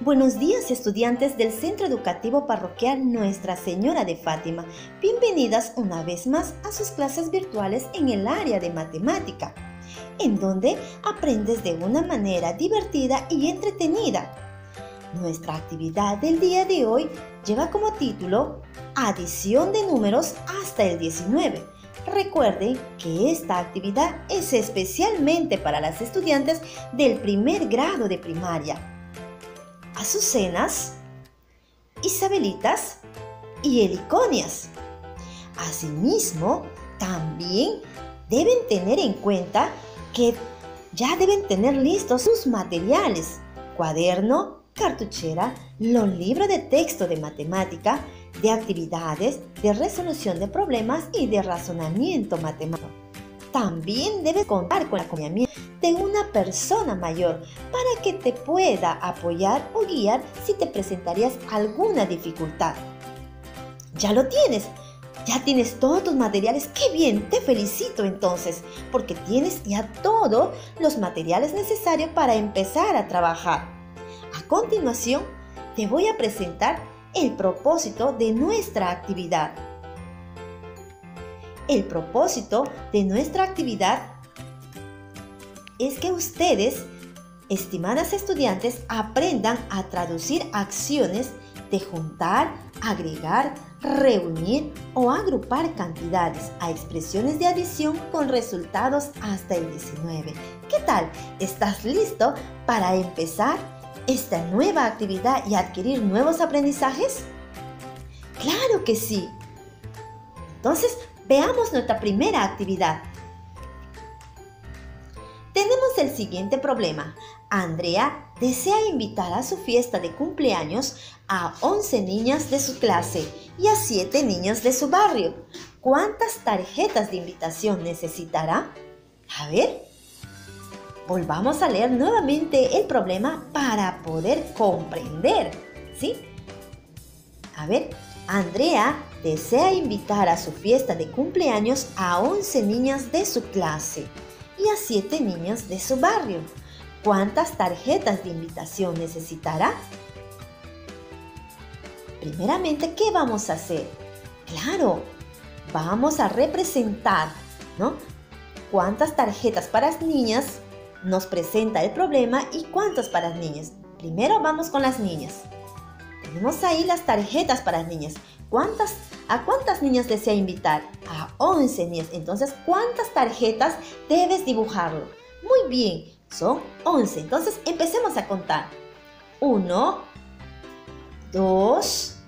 Buenos días, estudiantes del Centro Educativo Parroquial Nuestra Señora de Fátima. Bienvenidas una vez más a sus clases virtuales en el área de matemática, en donde aprendes de una manera divertida y entretenida. Nuestra actividad del día de hoy lleva como título Adición de números hasta el 19. Recuerden que esta actividad es especialmente para las estudiantes del primer grado de primaria. Azucenas, Isabelitas y Heliconias. Asimismo, también deben tener en cuenta que ya deben tener listos sus materiales: cuaderno, cartuchera, los libros de texto de matemática, de actividades, de resolución de problemas y de razonamiento matemático. También debes contar con el acompañamiento de una persona mayor para que te pueda apoyar o guiar si te presentarías alguna dificultad. Ya lo tienes, ya tienes todos tus materiales. ¡Qué bien! Te felicito entonces, porque tienes ya todos los materiales necesarios para empezar a trabajar. A continuación, te voy a presentar el propósito de nuestra actividad. El propósito de nuestra actividad es que ustedes, estimadas estudiantes, aprendan a traducir acciones de juntar, agregar, reunir o agrupar cantidades a expresiones de adición con resultados hasta el 19. ¿Qué tal? ¿Estás listo para empezar esta nueva actividad y adquirir nuevos aprendizajes? ¡Claro que sí! Entonces, veamos nuestra primera actividad. Tenemos el siguiente problema. Andrea desea invitar a su fiesta de cumpleaños a 11 niñas de su clase y a 7 niños de su barrio. ¿Cuántas tarjetas de invitación necesitará? A ver, volvamos a leer nuevamente el problema para poder comprender, ¿sí? A ver, Andrea desea invitar a su fiesta de cumpleaños a 11 niñas de su clase y a 7 niños de su barrio. ¿Cuántas tarjetas de invitación necesitará? Primeramente, ¿qué vamos a hacer? Claro, vamos a representar, ¿no? ¿Cuántas tarjetas para las niñas nos presenta el problema y cuántas para las niñas? Primero vamos con las niñas. Tenemos ahí las tarjetas para las niñas. ¿A cuántas niñas desea invitar? A 11 niñas. Entonces, ¿cuántas tarjetas debes dibujarlo? Muy bien, son 11. Entonces, empecemos a contar. 1, 2,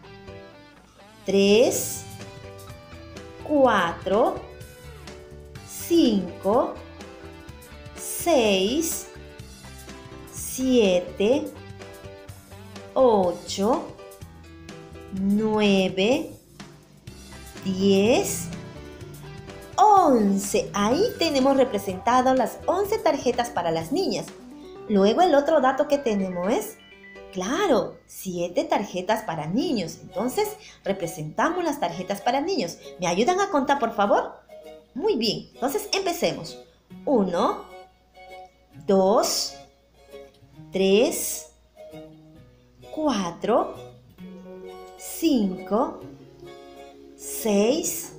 3, 4, 5, 6, 7, 8, 9, 10, 11. Ahí tenemos representado las 11 tarjetas para las niñas. Luego el otro dato que tenemos es, claro, 7 tarjetas para niños. Entonces representamos las tarjetas para niños. ¿Me ayudan a contar, por favor? Muy bien, entonces empecemos. 1, 2, 3, 4, 5, 6,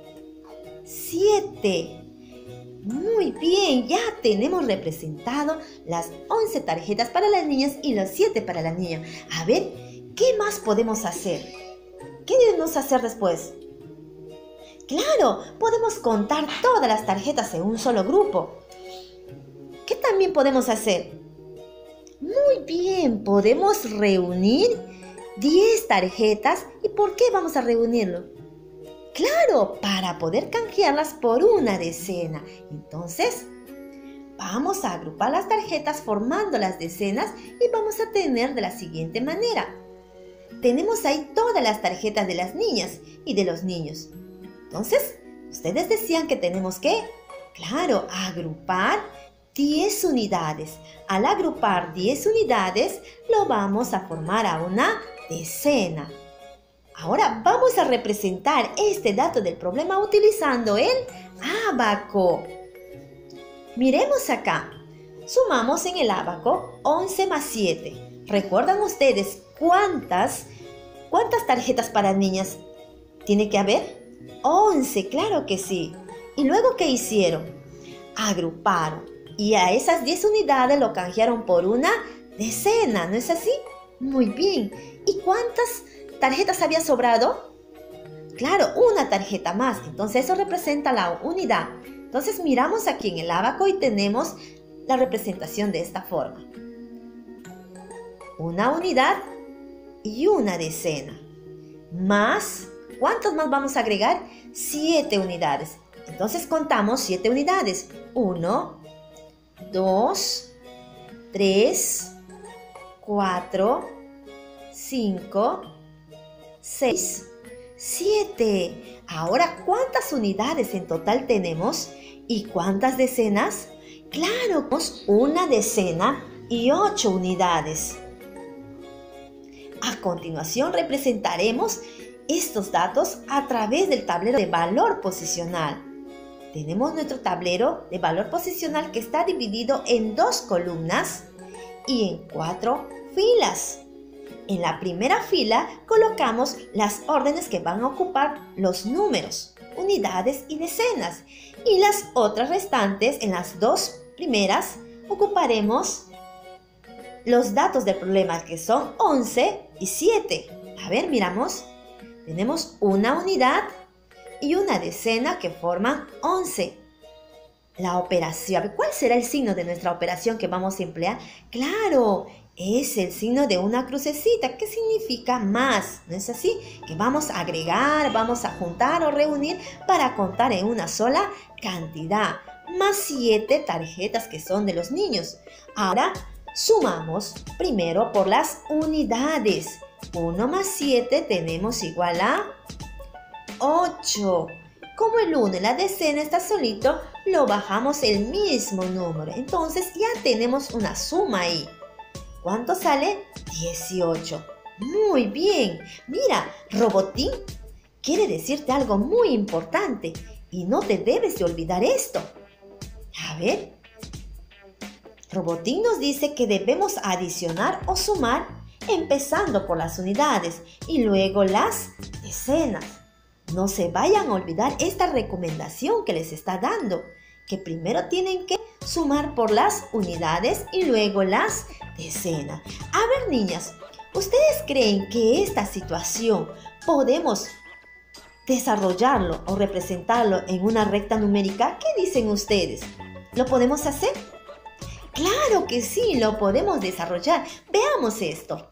7. Muy bien, ya tenemos representado las 11 tarjetas para las niñas y los 7 para la niña. A ver, ¿qué más podemos hacer? ¿Qué debemos hacer después? Claro, podemos contar todas las tarjetas en un solo grupo. ¿Qué también podemos hacer? Muy bien, podemos reunir 10 tarjetas. ¿Y por qué vamos a reunirlo? Claro, para poder canjearlas por una decena. Entonces, vamos a agrupar las tarjetas formando las decenas y vamos a tener de la siguiente manera. Tenemos ahí todas las tarjetas de las niñas y de los niños. Entonces, ustedes decían que tenemos que, claro, agrupar 10 unidades. Al agrupar 10 unidades, lo vamos a formar a una decena. Ahora vamos a representar este dato del problema utilizando el ábaco. Miremos acá. Sumamos en el ábaco 11 más 7. ¿Recuerdan ustedes cuántas tarjetas para niñas tiene que haber? 11, claro que sí. ¿Y luego qué hicieron? Agruparon y a esas 10 unidades lo canjearon por una decena, ¿no es así? Muy bien. ¿Y cuántas tarjetas había sobrado? Claro, una tarjeta más. Entonces eso representa la unidad. Entonces miramos aquí en el ábaco y tenemos la representación de esta forma. Una unidad y una decena. Más, ¿cuántos más vamos a agregar? 7 unidades. Entonces contamos 7 unidades. 1, 2, 3, 4, 5, 6, 7. Ahora, ¿cuántas unidades en total tenemos? ¿Y cuántas decenas? Claro, una decena y 8 unidades. A continuación representaremos estos datos a través del tablero de valor posicional. Tenemos nuestro tablero de valor posicional que está dividido en 2 columnas y en 4 filas. En la primera fila colocamos las órdenes que van a ocupar los números, unidades y decenas. Y las otras restantes, en las 2 primeras, ocuparemos los datos del problema, que son 11 y 7. A ver, miramos. Tenemos una unidad y una decena que forman 11. La operación. ¿Cuál será el signo de nuestra operación que vamos a emplear? ¡Claro! Es el signo de una crucecita, que significa más, ¿no es así? Que vamos a agregar, vamos a juntar o reunir para contar en una sola cantidad. Más 7 tarjetas que son de los niños. Ahora sumamos primero por las unidades. 1 más 7 tenemos igual a 8. Como el 1 en la decena está solito, lo bajamos el mismo número. Entonces ya tenemos una suma ahí. ¿Cuánto sale? 18. Muy bien. Mira, Robotín quiere decirte algo muy importante y no te debes de olvidar esto. A ver. Robotín nos dice que debemos adicionar o sumar empezando por las unidades y luego las decenas. No se vayan a olvidar esta recomendación que les está dando, que primero tienen que sumar por las unidades y luego las decenas. A ver, niñas, ¿ustedes creen que esta situación podemos desarrollarlo o representarlo en una recta numérica? ¿Qué dicen ustedes? ¿Lo podemos hacer? ¡Claro que sí! Lo podemos desarrollar. Veamos esto.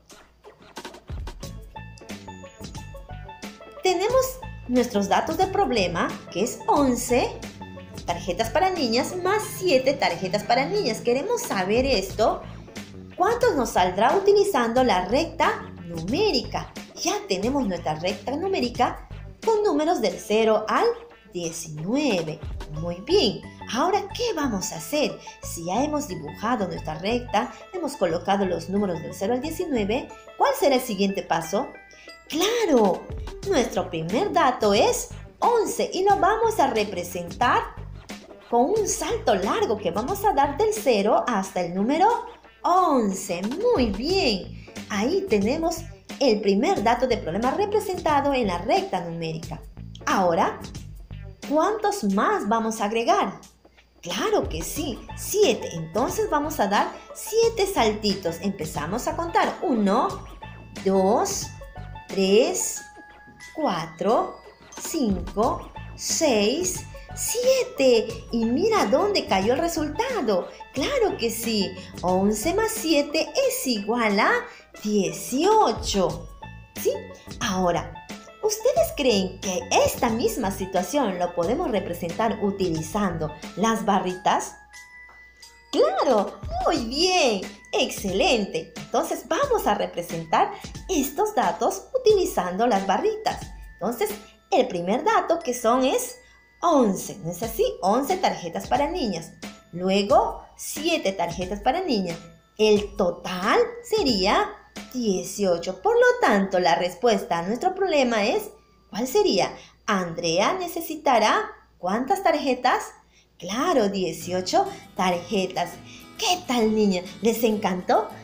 Tenemos nuestros datos de problema, que es 11 tarjetas para niñas más 7 tarjetas para niñas. Queremos saber esto. ¿Cuántos nos saldrá utilizando la recta numérica? Ya tenemos nuestra recta numérica con números del 0 al 19. Muy bien. Ahora, ¿qué vamos a hacer? Si ya hemos dibujado nuestra recta, hemos colocado los números del 0 al 19, ¿cuál será el siguiente paso? ¡Claro! Nuestro primer dato es 11 y lo vamos a representar con un salto largo que vamos a dar del 0 hasta el número 11. Muy bien. Ahí tenemos el primer dato de problema representado en la recta numérica. Ahora, ¿cuántos más vamos a agregar? Claro que sí, 7. Entonces vamos a dar 7 saltitos. Empezamos a contar. 1, 2, 3, 4, 5, 6, 7. Y mira dónde cayó el resultado. Claro que sí. 11 más 7 es igual a 18. ¿Sí? Ahora, ¿ustedes creen que esta misma situación lo podemos representar utilizando las barritas? ¡Claro! ¡Muy bien! ¡Excelente! Entonces vamos a representar estos datos utilizando las barritas. Entonces, el primer dato que son es 11, ¿no es así? 11 tarjetas para niñas. Luego, 7 tarjetas para niñas. El total sería 18. Por lo tanto, la respuesta a nuestro problema es, ¿cuál sería? Andrea necesitará, ¿cuántas tarjetas? Claro, 18 tarjetas. ¿Qué tal, niña? ¿Les encantó?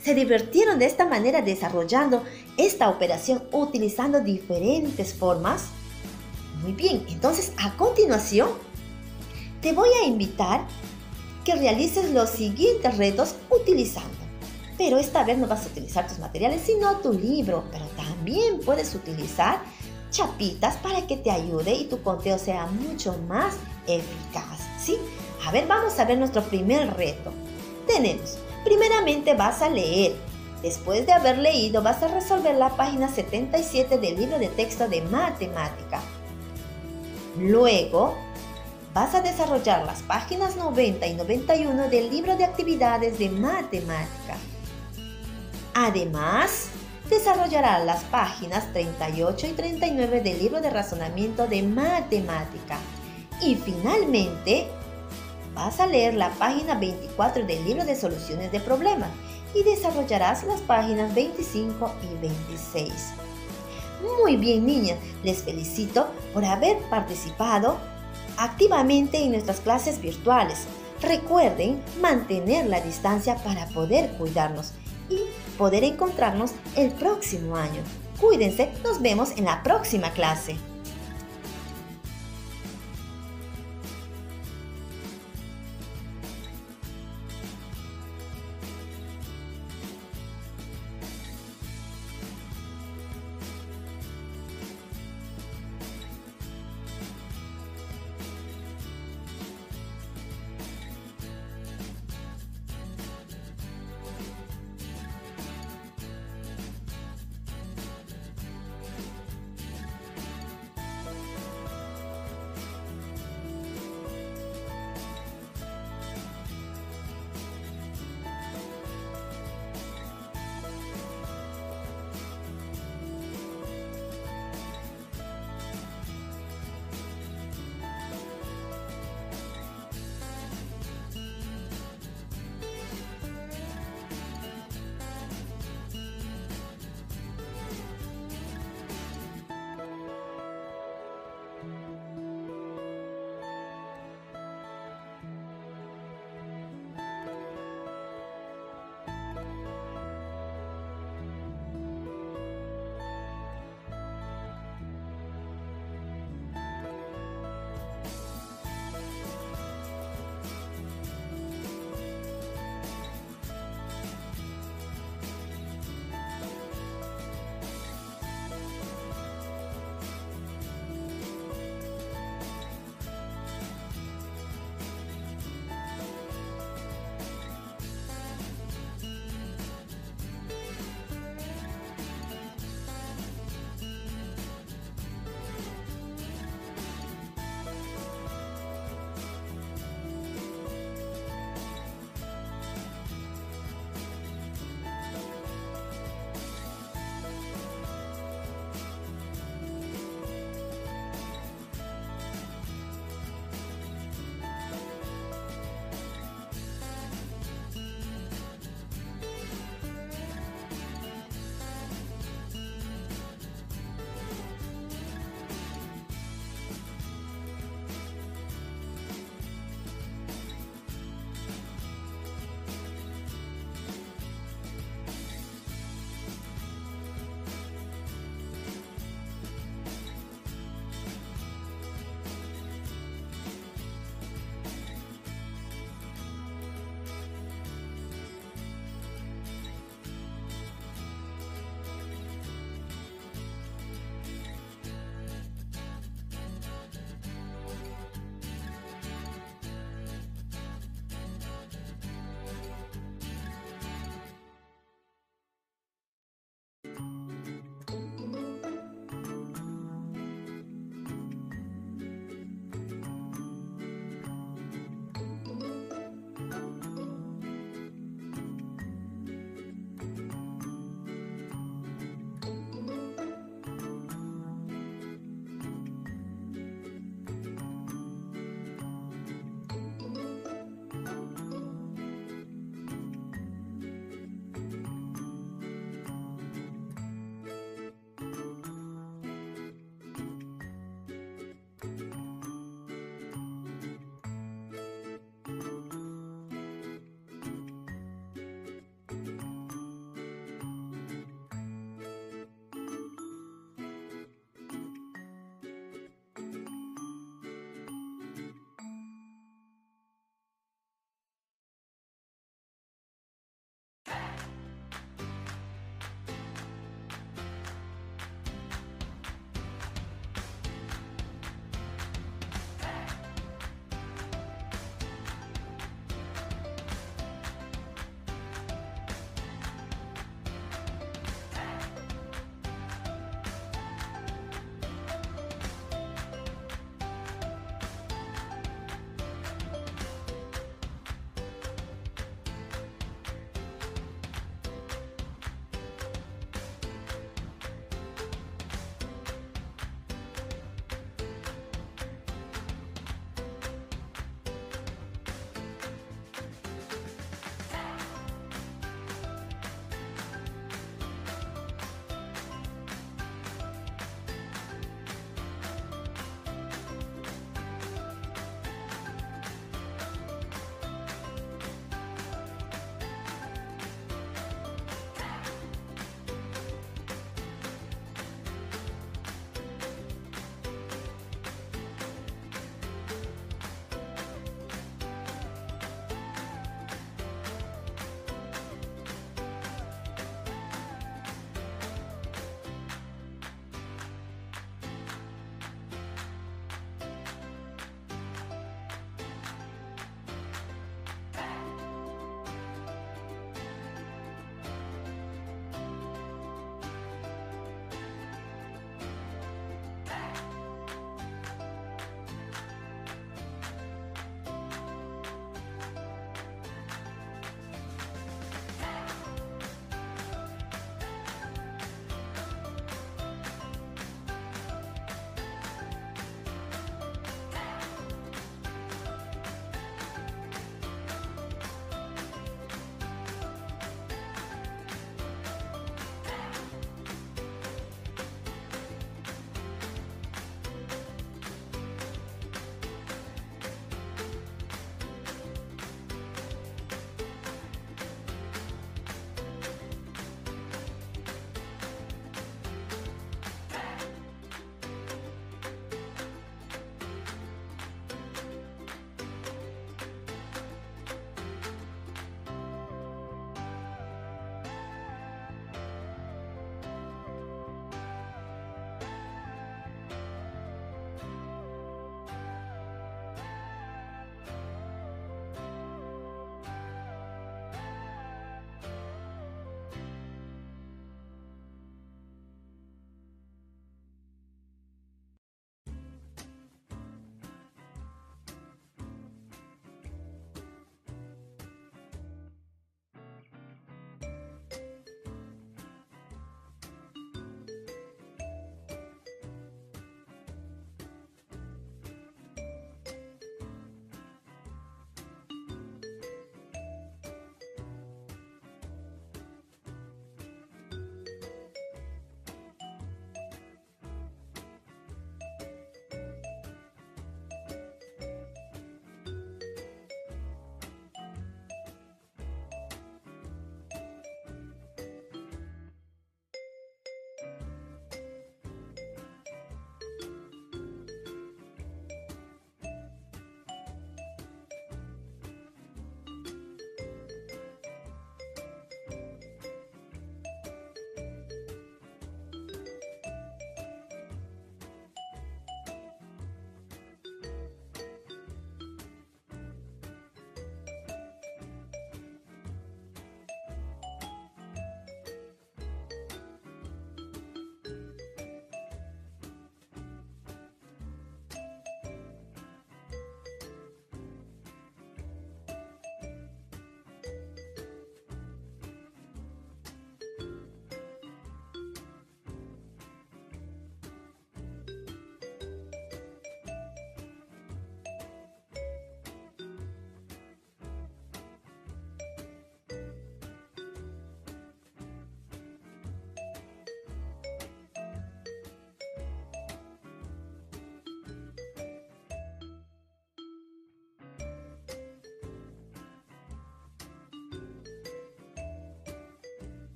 ¿Se divirtieron de esta manera desarrollando esta operación utilizando diferentes formas? Muy bien, entonces a continuación te voy a invitar que realices los siguientes retos utilizando. Pero esta vez no vas a utilizar tus materiales, sino tu libro. Pero también puedes utilizar chapitas para que te ayude y tu conteo sea mucho más eficaz, ¿sí? A ver, vamos a ver nuestro primer reto. Tenemos, primeramente vas a leer. Después de haber leído, vas a resolver la página 77 del libro de texto de matemática. Luego, vas a desarrollar las páginas 90 y 91 del libro de actividades de matemática. Además, desarrollarás las páginas 38 y 39 del libro de razonamiento de matemática. Y finalmente, vas a leer la página 24 del libro de soluciones de problemas y desarrollarás las páginas 25 y 26. Muy bien, niñas, les felicito por haber participado activamente en nuestras clases virtuales. Recuerden mantener la distancia para poder cuidarnos y poder encontrarnos el próximo año. Cuídense, nos vemos en la próxima clase.